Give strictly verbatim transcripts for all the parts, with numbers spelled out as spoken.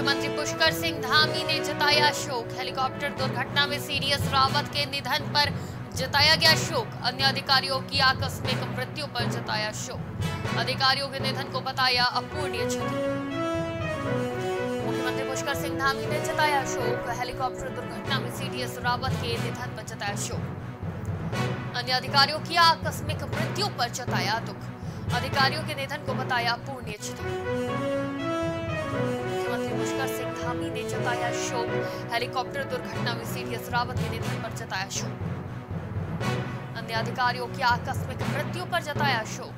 मुख्यमंत्री पुष्कर सिंह धामी ने जताया शोक। हेलीकॉप्टर दुर्घटना में सीडीएस रावत के निधन पर जताया गया शोक। अन्य अधिकारियों की आकस्मिक मृत्यु पर जताया शोक। अधिकारियों के निधन को बताया अपूरणीय क्षति। मुख्यमंत्री पुष्कर सिंह धामी ने जताया शोक। हेलीकॉप्टर दुर्घटना में सीडीएस रावत के निधन पर जताया शोक। अन्य अधिकारियों की आकस्मिक मृत्यु पर जताया दुख। अधिकारियों के निधन को बताया अपूरणीय क्षति। मुख्यमंत्री पुष्कर सिंह धामी ने जताया शोक। हेलीकॉप्टर दुर्घटना में सीडीएस रावत के निधन पर जताया शोक। अन्य अधिकारियों की आकस्मिक मृत्यु पर जताया शोक।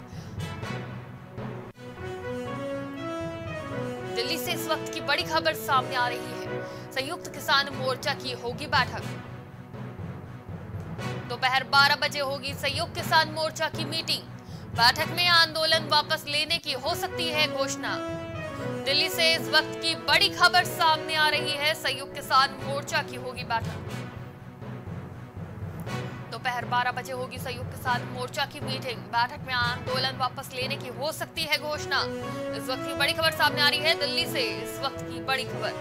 दिल्ली से इस वक्त की बड़ी खबर सामने आ रही है। संयुक्त किसान मोर्चा की होगी बैठक। दोपहर बारह बजे होगी संयुक्त किसान मोर्चा की मीटिंग। बैठक में आंदोलन वापस लेने की हो सकती है घोषणा। दिल्ली से इस वक्त की बड़ी खबर सामने आ रही है। संयुक्त किसान मोर्चा की होगी बैठक। दोपहर बारह बजे होगी संयुक्त किसान मोर्चा की मीटिंग। बैठक में आंदोलन वापस लेने की हो सकती है घोषणा। इस वक्त की बड़ी खबर सामने आ रही है। दिल्ली से इस वक्त की बड़ी खबर।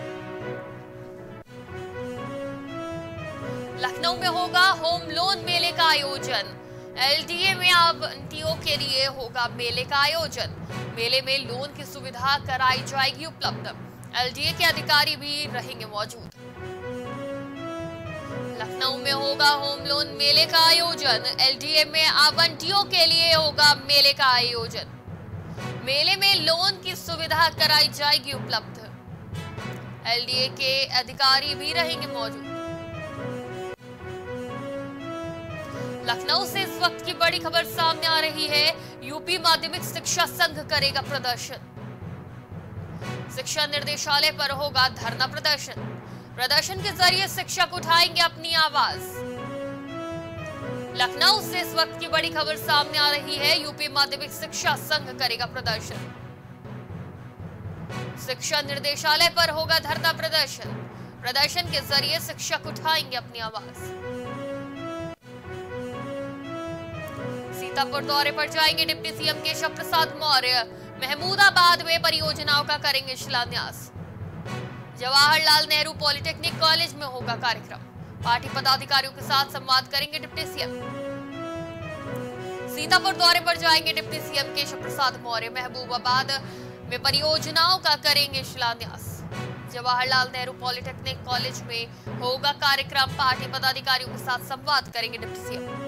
लखनऊ में होगा होम लोन मेले का आयोजन। एलडीए में आवंटियों के लिए होगा मेले का आयोजन। मेले में लोन की सुविधा कराई जाएगी उपलब्ध। एलडीए के अधिकारी भी रहेंगे मौजूद। लखनऊ में होगा होम लोन मेले का आयोजन। एलडीए में आवंटियों के लिए होगा मेले का आयोजन। मेले में लोन की सुविधा कराई जाएगी उपलब्ध। एलडीए के अधिकारी भी रहेंगे मौजूद। लखनऊ से इस वक्त की बड़ी खबर सामने आ रही है। यूपी माध्यमिक शिक्षा संघ करेगा प्रदर्शन। शिक्षा निर्देशालय पर होगा धरना प्रदर्शन। प्रदर्शन के जरिए शिक्षक उठाएंगे अपनी आवाज। लखनऊ से इस वक्त की बड़ी खबर सामने आ रही है। यूपी माध्यमिक शिक्षा संघ करेगा प्रदर्शन। शिक्षा निर्देशालय पर होगा धरना प्रदर्शन। प्रदर्शन के जरिए शिक्षक उठाएंगे अपनी आवाज। सीतापुर दौरे पर जाएंगे डिप्टी सीएम केशव प्रसाद मौर्य। महमूदाबाद में परियोजनाओं का करेंगे शिलान्यास। जवाहरलाल नेहरू पॉलिटेक्निक कॉलेज में होगा कार्यक्रम। पार्टी पदाधिकारियों के साथ संवाद करेंगे डिप्टी सीएम। सीतापुर दौरे पर जाएंगे डिप्टी सीएम केशव प्रसाद मौर्य। महबूबाबाद में परियोजनाओं का करेंगे शिलान्यास। जवाहरलाल नेहरू पॉलिटेक्निक कॉलेज में होगा कार्यक्रम। पार्टी पदाधिकारियों के साथ संवाद करेंगे डिप्टी सीएम।